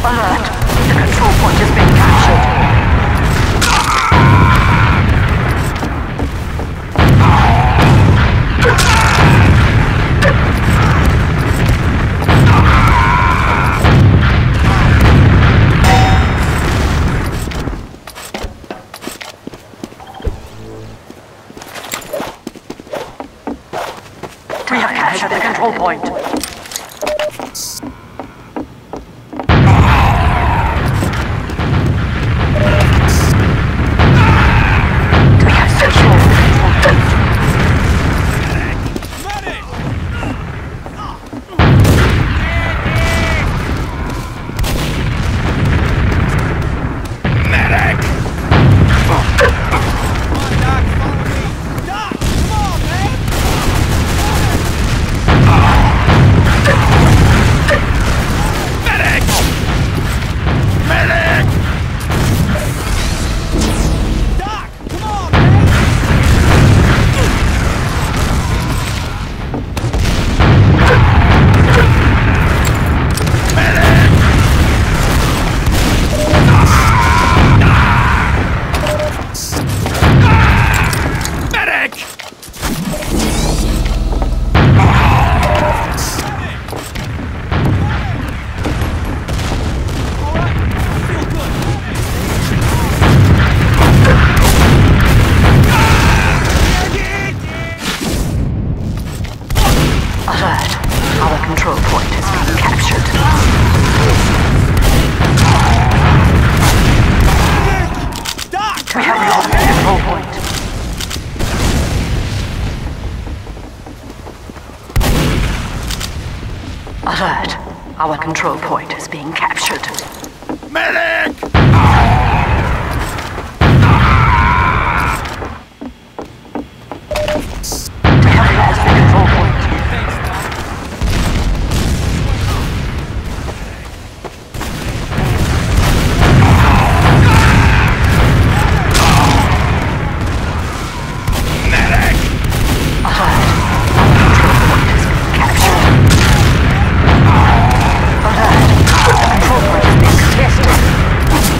Alert! The control point has been captured. We have captured the control point. Alert! Our control point is being captured. Medic! We have lost the control point. Medic! Alert! Our control point is being captured. Alert! The control point is being contested.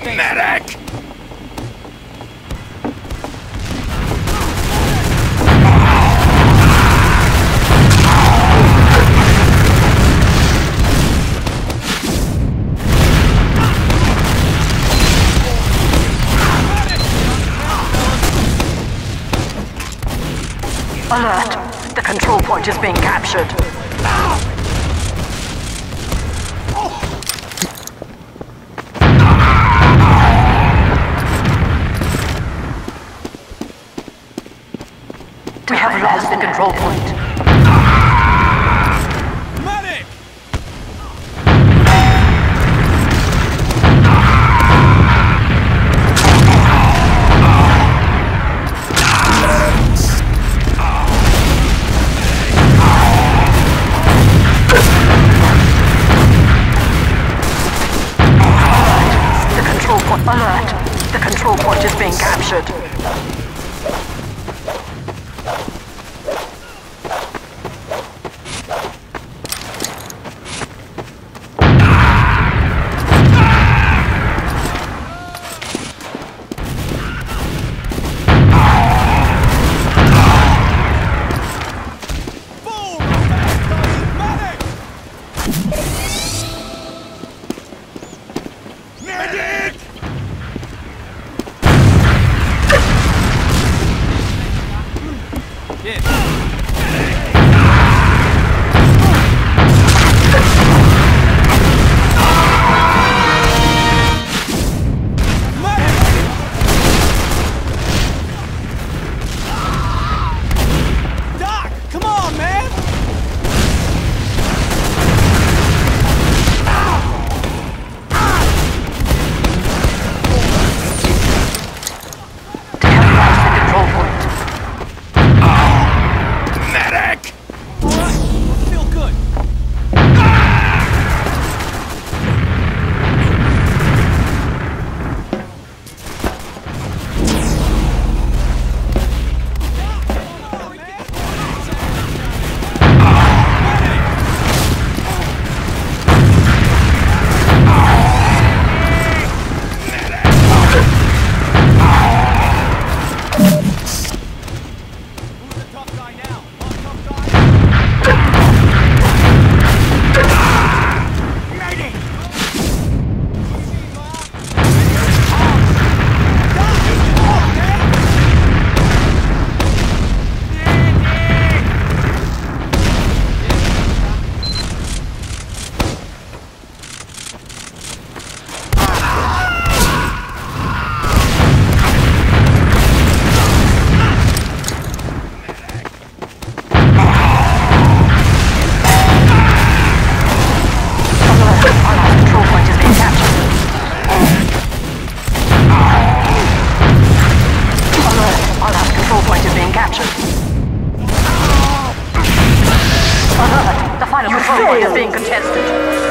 Medic! Alert! The control point is being captured. We have lost the control point. Medic! Alert! The control point is being captured. Is being contested.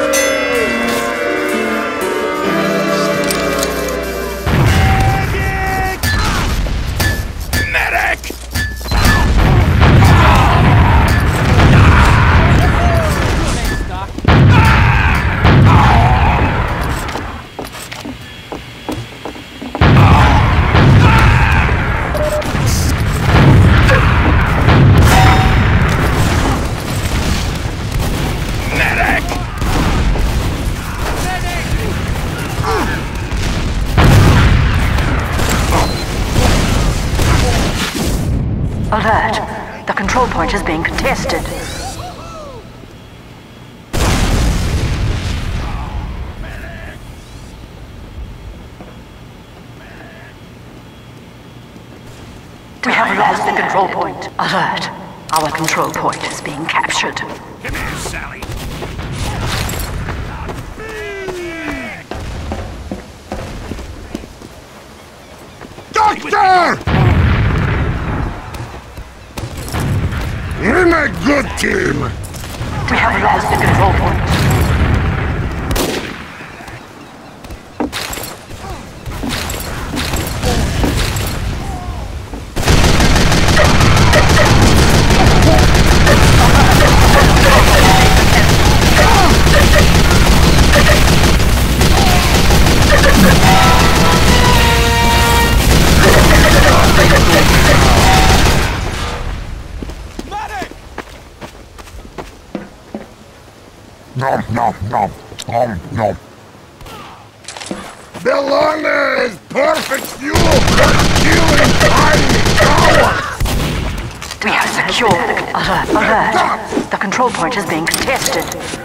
Alert! The control point is being contested. We have lost the control point. Alert! Our control point is being captured. Come here, Sally. Doctor! We're a good team. We have lost the control point. Bellona is perfect fuel for killing tiny cowards! We have secured the... Alert! The control point is being contested.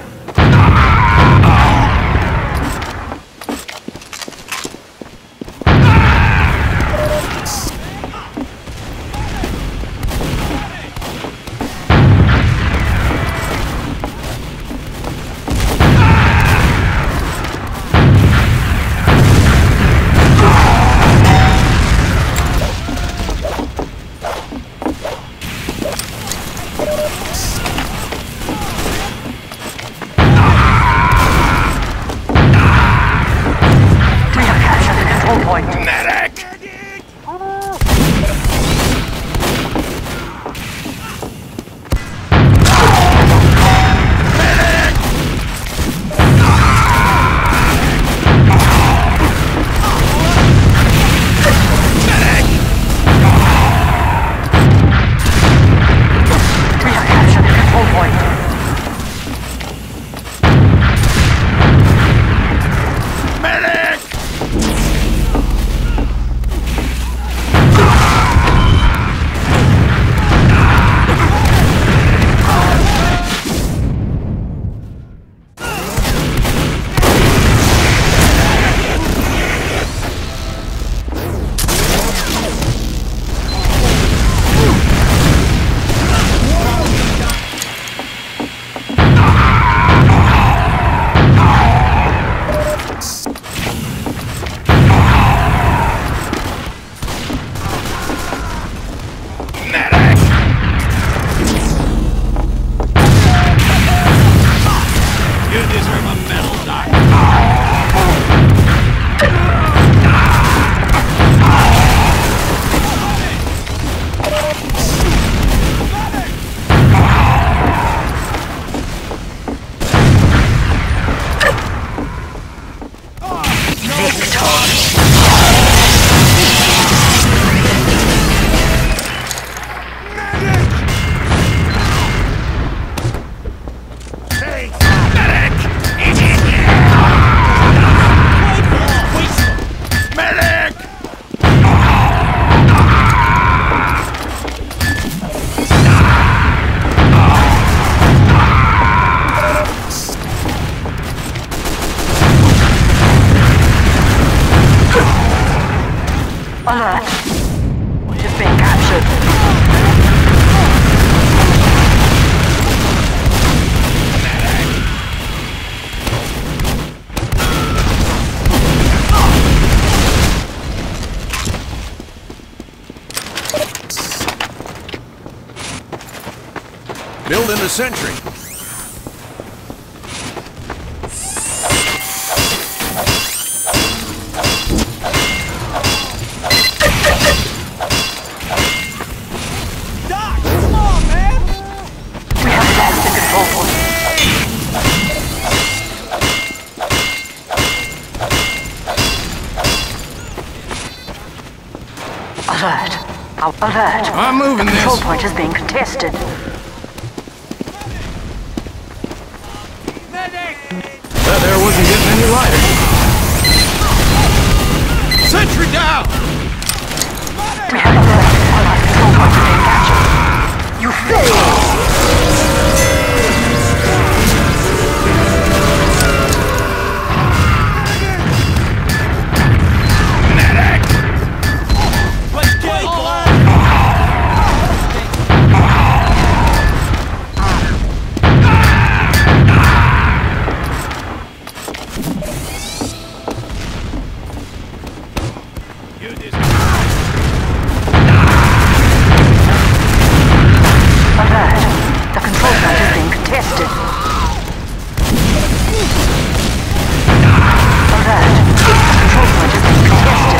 Alert! Point is being captured. Build in the sentry. Doc, come on, man! We have lost the control point. Alert! Alert! I'm moving the control this. point is being contested. That there wasn't getting any lighter. Sentry down! We have alert. Alert! Control point is being captured. You failed! Let's go, lad! Alert! The control point is being contested. Alert! The control point is being contested.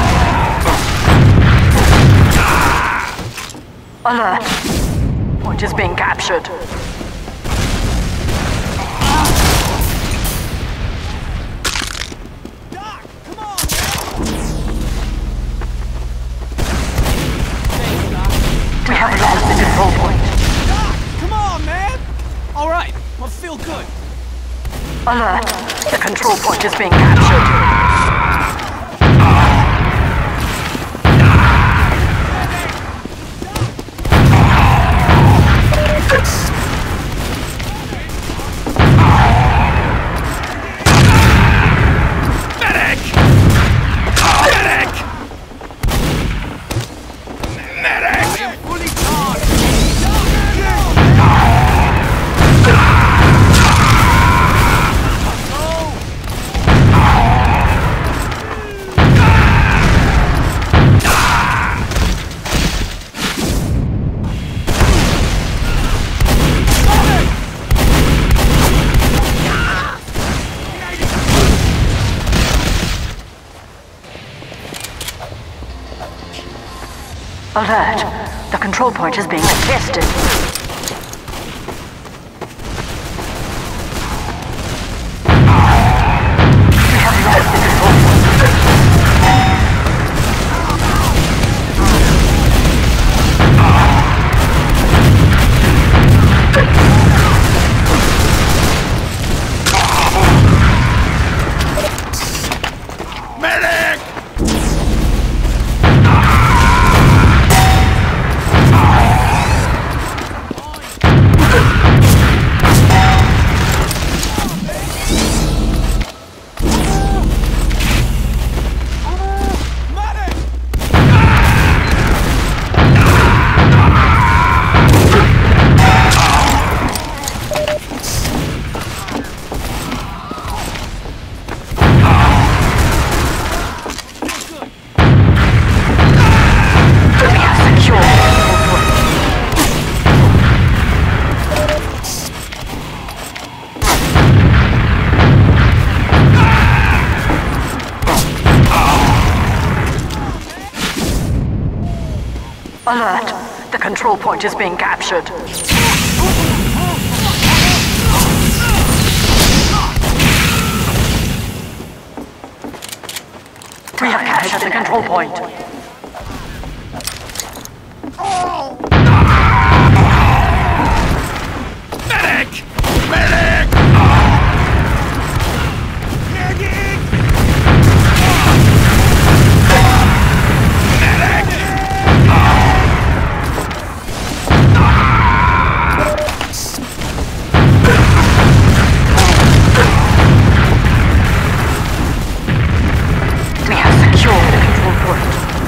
Alert! Point is being captured. Doc, come on, We have lost the control point. Doc, come on, man! All right, I feel good. Alert! The control point is being captured. Alert! The control point is being contested. We have lost the control point. Medic! Alert! The control point is being captured. We have captured the control point. Medic! Medic! We have secured the control point.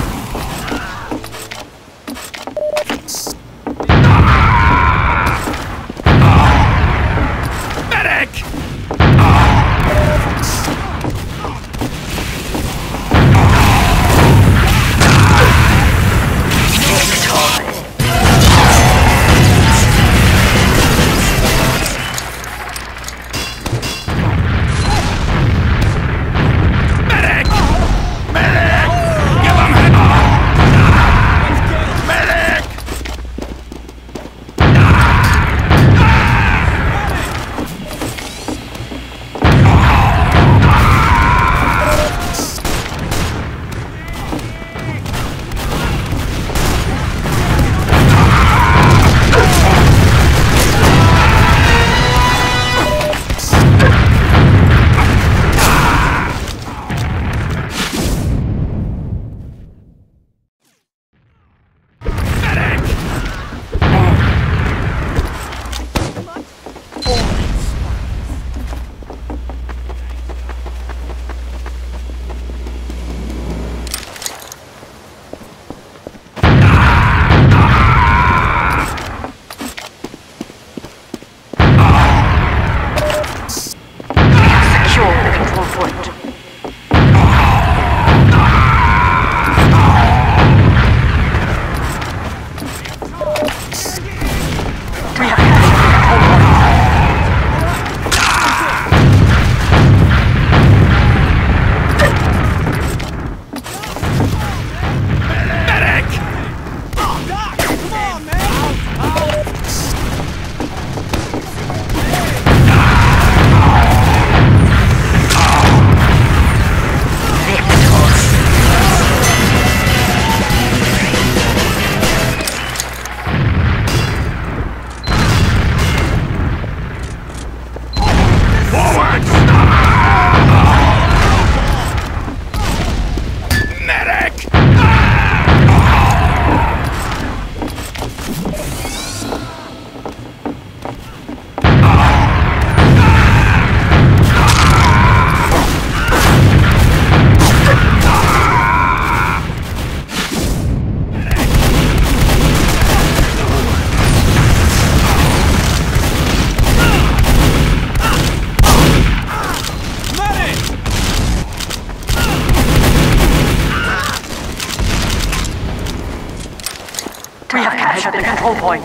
captured the control point.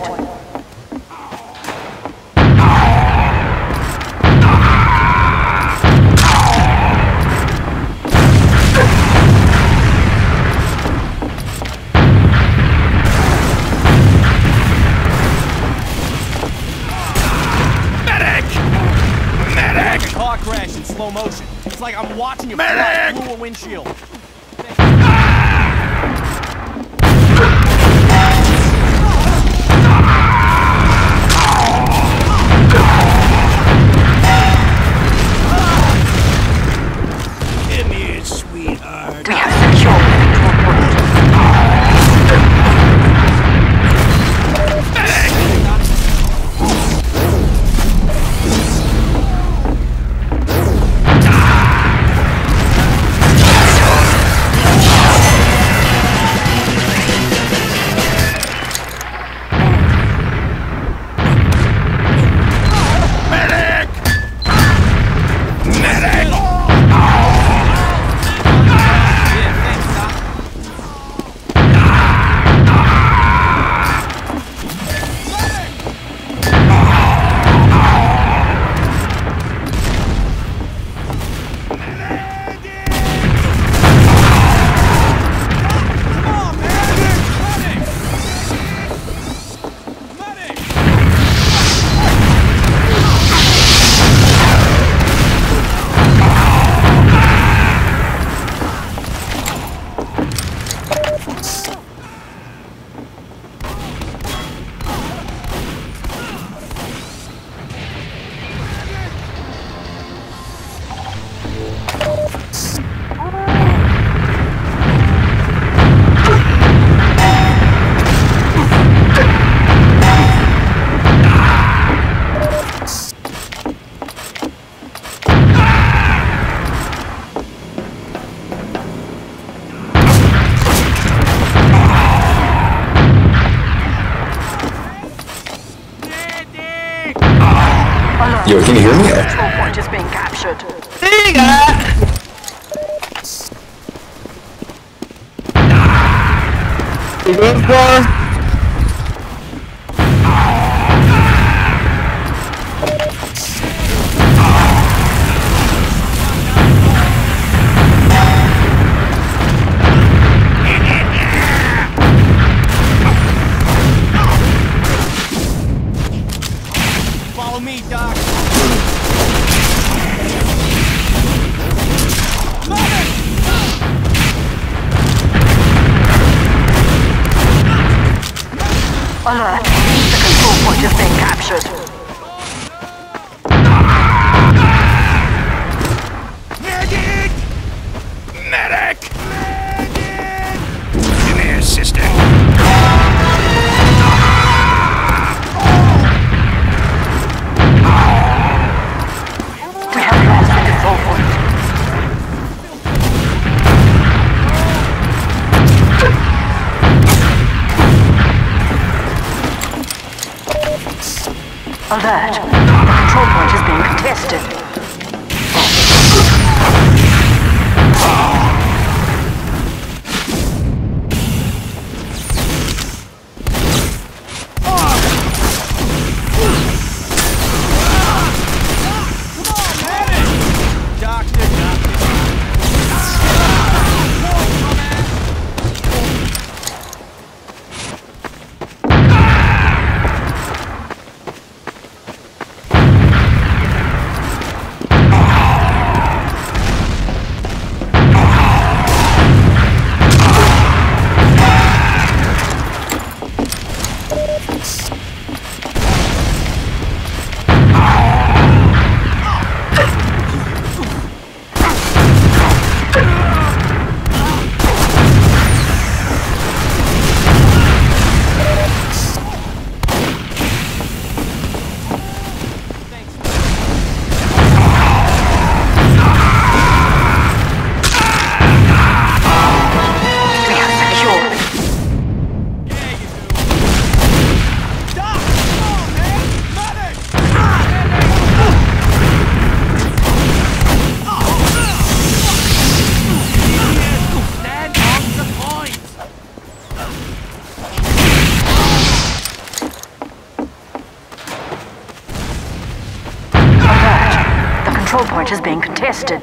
Like a car crash in slow motion. It's like I'm watching you fly through a windshield. Come here, sweetheart. We have secured the control point. Yo, can you hear me? The control point is being captured. Follow me, Doc. Alert. The control point is being captured. Medic! Medic! Come here, sister. We have lost the control point. Alert. The control point is being contested. point is being contested.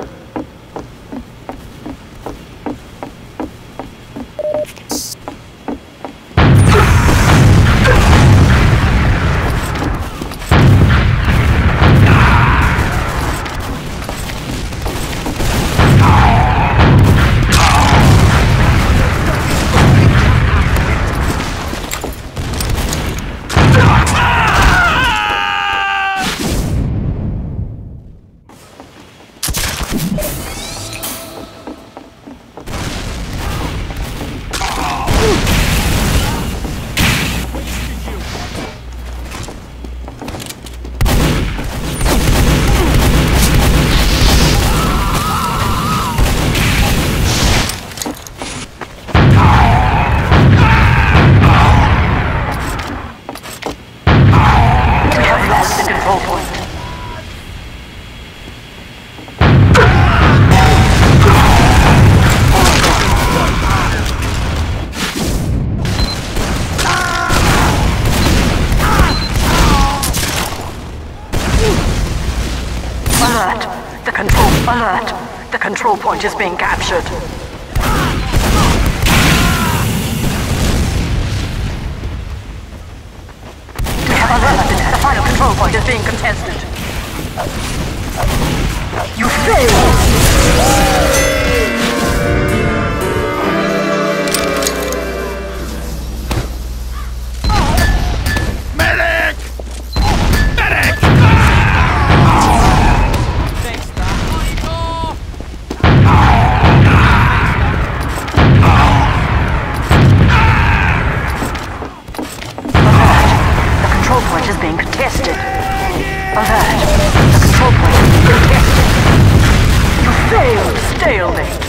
Alert! The control point is being captured. We have alerted. The final control point is being contested. You failed! Contested. Alert. The control point is being contested. You failed, stalemate.